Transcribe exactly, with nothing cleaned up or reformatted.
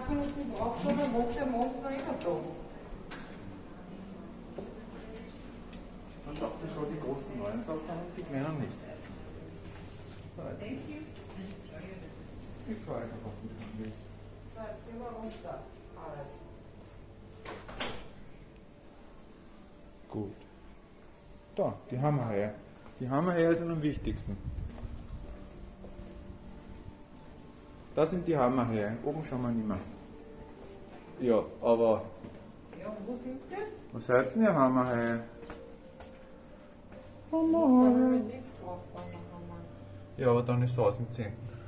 zwanzig Minuten brauchst du, dann macht der Mond noch immer da. Man schafft ja schon die großen neuen Sachen und die kleinen nicht. Thank you. Ich fahre einfach auf den Weg. So, jetzt gehen wir runter. Alles. Gut. Da, die Hammerhaie. Die Hammerhaie sind am wichtigsten. Da sind die Hammerhaie. Oben schauen wir nicht mehr. Ja, aber. Ja, wo sind die? Wo seid denn ihr Hammerhaie? Ich muss da mal mit Lift drauf fahren, dann haben wir. Ja, aber dann ist es aus dem zehnten